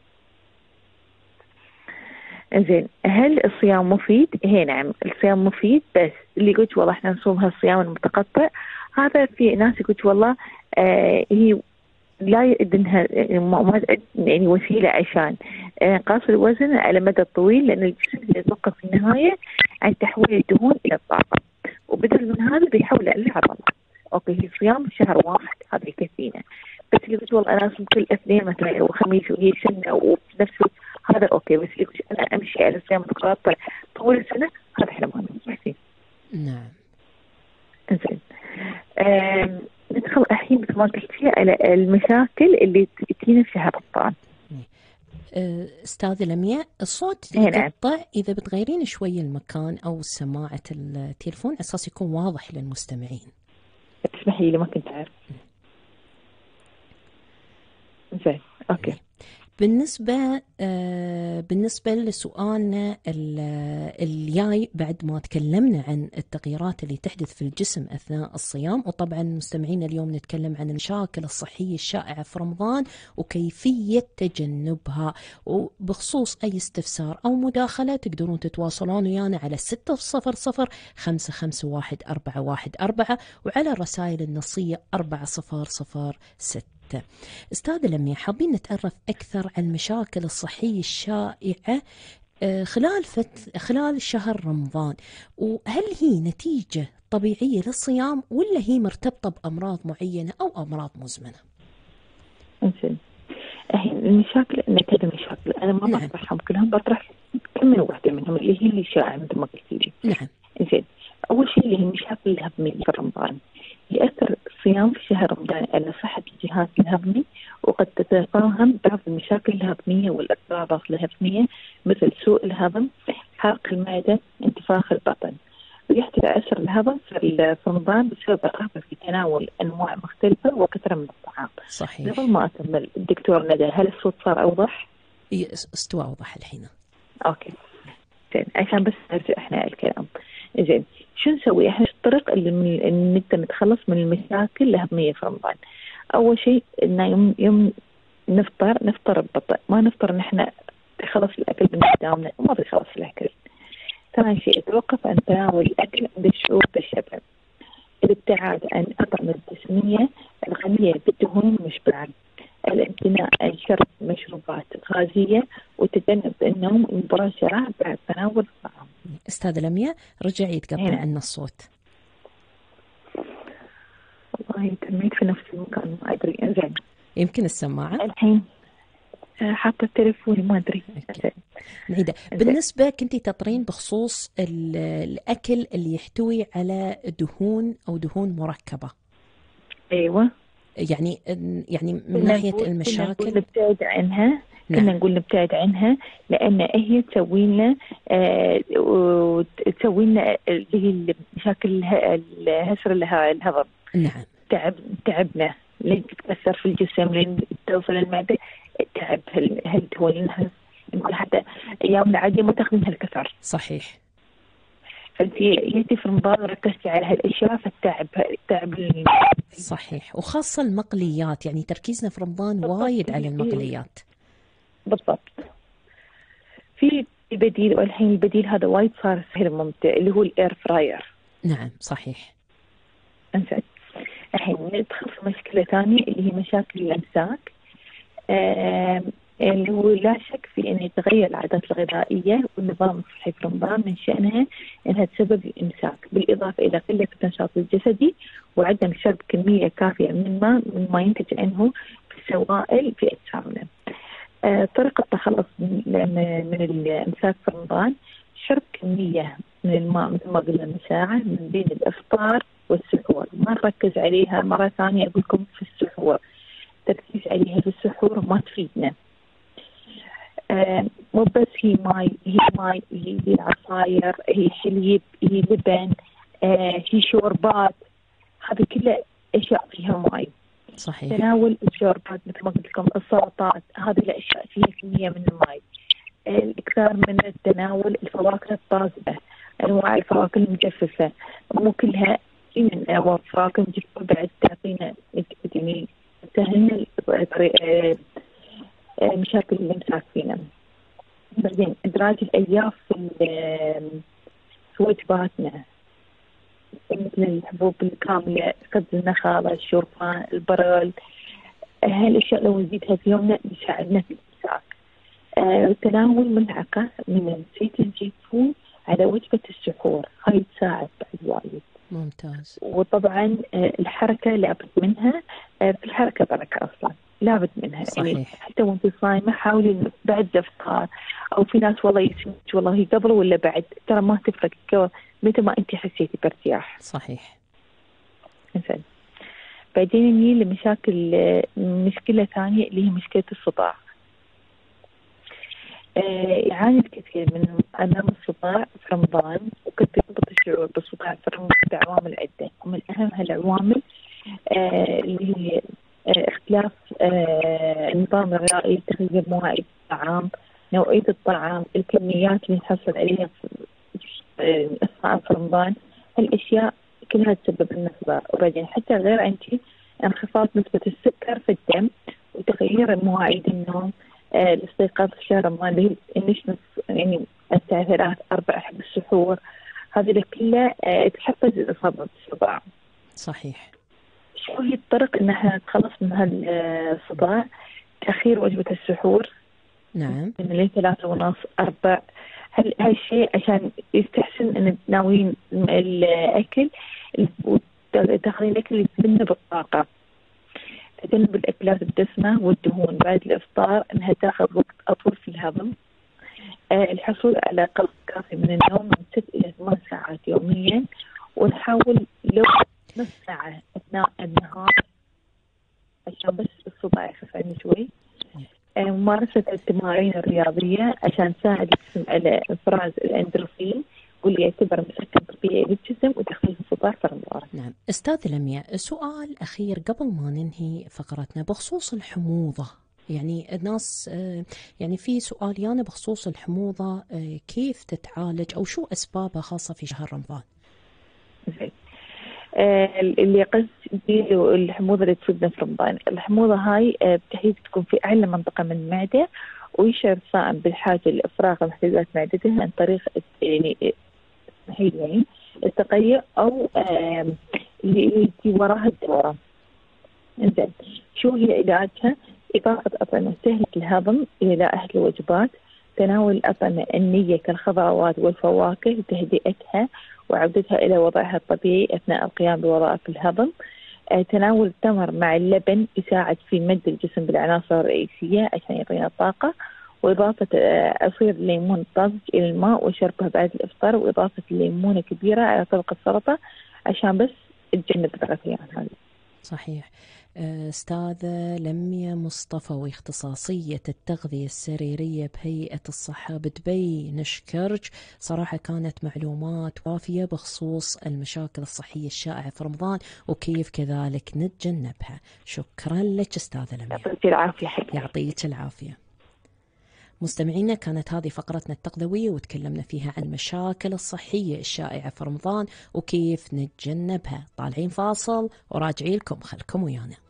زين، هل الصيام مفيد؟ هي نعم، الصيام مفيد، بس اللي يقول والله احنا نصوم هالصيام المتقطع، هذا في ناس يقول والله آه هي لا يدنها يعني وسيلة عشان انقاص آه الوزن على المدى الطويل، لأن الجسم يتوقف في النهاية عن تحويل الدهون إلى الطاقة، وبدل من هذا بيحول على العضلات. اوكي، هي صيام شهر واحد هذا يكفينا، بس اللي يقول والله انا اصوم كل اثنين مثلا وخميس وهي سنه وبنفس هذا اوكي، بس اللي يقول انا امشي على صيام متقطع طول السنه، هذا احنا ما نسمع فيه. نعم. زين، ندخل الحين مثل ما قلتي على المشاكل اللي تجينا في شهر رمضان. استاذة لمياء، الصوت يقطع، اذا بتغيرين شوي المكان او سماعه التليفون على اساس يكون واضح للمستمعين. اسمحي لي ما كنت عارف. زين، اوكي. بالنسبة آه بالنسبة لسؤالنا الجاي، بعد ما تكلمنا عن التغييرات اللي تحدث في الجسم أثناء الصيام، وطبعا مستمعينا اليوم نتكلم عن المشاكل الصحية الشائعة في رمضان وكيفية تجنبها، وبخصوص أي استفسار أو مداخلة تقدرون تتواصلون ويانا على ستة صفر صفر خمسة خمسة واحد أربعة واحد أربعة، وعلى الرسائل النصية أربعة صفر صفر ستة. أستاذة لمياء، حابين نتعرف أكثر عن المشاكل الصحية الشائعة خلال فت... خلال شهر رمضان، وهل هي نتيجة طبيعية للصيام ولا هي مرتبطة بأمراض معينة أو أمراض مزمنة؟ زين، الحين المشاكل إن كذا مشاكل أنا ما نعم. بطرحهم كلهم، بطرح كم من واحدة منهم اللي هي اللي شائعة مثل ما قلت لي. نعم. زين، أول شيء اللي هي المشاكل الهضمية في رمضان. يأثر الصيام في شهر رمضان على صحة الجهاز الهضمي، وقد تتفاهم بعض المشاكل الهضمية والاضطرابات الهضمية مثل سوء الهضم، حرق المعدة، انتفاخ البطن. ويحدث عسر الهضم في رمضان بسبب الرغبة في تناول أنواع مختلفة وكثرة من الطعام. صحيح. قبل ما أكمل دكتور ندى، هل الصوت صار أوضح؟ استوى أوضح الحين. أوكي، زين، عشان بس نرجع إحنا الكلام. زين، شو نسوي احنا؟ الطرق اللي نقدر نتخلص من المشاكل الهضميه في رمضان. اول شيء ان يوم يوم نفطر نفطر ببطء، ما نفطر نحن نخلص الاكل من قدامنا وما بيخلص الاكل. ثاني شيء توقف عن تناول الاكل عند الشعور بالشبع. الابتعاد عن الاطعمه الدسميه الغنيه بالدهون المشبعه. الامتناع عن شرب مشروبات غازيه، وتجنب النوم المباشره بعد تناول الطعام. أستاذة لمياء، رجعي يتقطع عنا الصوت. والله تميت في نفس المكان ما أدري. إنزين، يمكن السماعة الحين حتى التليفون ما أدري. نعيدة. بالنسبة كنتي تطرين بخصوص الأكل اللي يحتوي على دهون أو دهون مركبة. أيوة، يعني يعني من ناحية المشاكل نبتعد عنها. كنا نعم. نقول نبتعد عنها لأن هي تسوي لنا آه تسوي لنا اللي هي المشاكل الهسر الهضم. نعم. تعب تعبنا لين تتكسر في الجسم، لين توصل المعدة تعب. هل هل هو نقول حتى أيام العادية ما تاخذين هالكثر. صحيح. فأنت يأتي في رمضان ركزتي على هالأشياء فالتعب تعب. صحيح، وخاصة المقليات، يعني تركيزنا في رمضان وايد على المقليات. بالضبط. في بديل، والحين البديل هذا وايد صار سهل ممتع اللي هو الاير فراير. نعم صحيح. انزين، الحين ندخل في مشكلة ثانية اللي هي مشاكل الامساك. اللي هو لا شك في أن يتغير العادات الغذائية والنظام الصحي في رمضان من شأنها أنها تسبب الإمساك، بالإضافة إلى قلة النشاط الجسدي وعدم شرب كمية كافية من الماء مما ينتج عنه في السوائل في أجسامنا. آه، طريقة التخلص من, من الإمساك في رمضان: شرب كمية من الماء مثل ما قلنا من ساعة من بين الإفطار والسحور. ما نركز عليها مرة ثانية، أقول لكم في السحور، تركيز عليها في السحور ما تفيدنا. آه مو بس هي ماي، هي ماي، هي عصاير، هي حليب، هي لبن، آه هي شوربات، هذه كلها أشياء فيها ماي. صحيح. تناول الشوربات مثل ما قلت لكم، السلطات، هذه الأشياء فيها كمية من الماي. آه الإكثار من التناول الفواكه الطازجة، أنواع الفواكه المجففة، مو كلها من فواكه مجففة بعد تعطينا يعني تسهلنا مشاكل الإمساك فينا. بعدين إدراج الألياف في وجباتنا مثل الحبوب الكاملة، خبز النخالة، الشوربان، البرل، هالأشياء لو نزيدها في يومنا يساعدنا في الإمساك. آه، تناول ملعقة من زيت الزيتون على وجبة السحور، هاي تساعد بعد وايد. ممتاز. وطبعا آه، الحركة لابد منها، آه، في الحركة بركة أصلا لابد منها. صحيح. يعني حتى وانت صايمة حاولي بعد الإفطار، أو في ناس والله يسمعك والله هي قبل ولا بعد، ترى ما تفرق متى ما أنت حسيتي بارتياح. صحيح. مثلا بعدين نجي لمشاكل، مشكلة ثانية اللي هي مشكلة الصداع. يعاني الكثير من ألام الصداع في رمضان، وقد يربط الشعور بالصداع في رمضان بعوامل عدة، ومن أهم هالعوامل آه اللي هي آه اختلاف آه النظام الغذائي، تغيير مواعيد الطعام، نوعية الطعام، الكميات اللي نحصل عليها في آه في رمضان. هالأشياء كلها تسبب لنا صداع. وبعدين حتى غير عندي انخفاض نسبة السكر في الدم، وتغيير مواعيد النوم، آه الاستيقاظ في شهر رمضان اللي هي يعني الساعة ثلاث أربع حق السحور، هذه كلها آه تحفز الإصابة بالصداع. صحيح. شو هي الطرق إن احنا نتخلص من هالصداع؟ تأخير وجبة السحور. نعم. من الليل ثلاثة ونص أربع، هل هالشيء عشان يستحسن إن تناوين الأكل وتاخذين الأكل اللي يتبنى بالطاقة. تجنب الأكلات الدسمة والدهون بعد الإفطار، إنها تاخذ وقت أطول في الهضم. آه الحصول على قسط كافي من النوم من ست إلى ثمان ساعات يوميا، ونحاول لو نص ساعة أثناء النهار عشان بس الصداع يخف عنا شوي. آه ممارسة التمارين الرياضية عشان تساعد الجسم على إفراز الأندروفين، واللي يعتبر مسكن طبيعي للجسم وتخفيف الصداع في رمضان. نعم. أستاذ لميا، سؤال أخير قبل ما ننهي فقرتنا بخصوص الحموضة. يعني الناس يعني في سؤال يعني بخصوص الحموضة، كيف تتعالج أو شو أسبابها خاصة في شهر رمضان؟ زين. آه اللي قصد الحموضة اللي تصيبنا في رمضان، الحموضة هاي آه بتحديد تكون في أعلى منطقة من المعدة، ويشعر الصائم بالحاجة لإفراغ محتويات معدته عن طريق يعني يعني التقيؤ أو آه اللي وراها الدورة. إنزين، شو هي علاجها؟ إضافة أطعمة سهلة الهضم إلى أهل الوجبات، تناول الأطعمة النية كالخضروات والفواكه لتهدئتها وعودتها إلى وضعها الطبيعي أثناء القيام بوظائف الهضم. آه، تناول التمر مع اللبن يساعد في مد الجسم بالعناصر الرئيسية عشان يعطينا طاقة، وإضافة آه، عصير الليمون الطازج إلى الماء وشربه بعد الإفطار، وإضافة الليمونة كبيرة على طبق السلطة عشان بس تجنب الغثيان هذه. صحيح. أستاذة لميا مصطفى، اختصاصية التغذية السريرية بهيئة الصحة بدبي، نشكرك. صراحة كانت معلومات وافية بخصوص المشاكل الصحية الشائعة في رمضان وكيف كذلك نتجنبها. شكرا لك أستاذة لميا. يعطيك العافية. يعطيك العافية. مستمعينا، كانت هذه فقرتنا التغذوية وتكلمنا فيها عن المشاكل الصحية الشائعة في رمضان وكيف نتجنبها. طالعين فاصل وراجعين لكم، خلكم ويانا.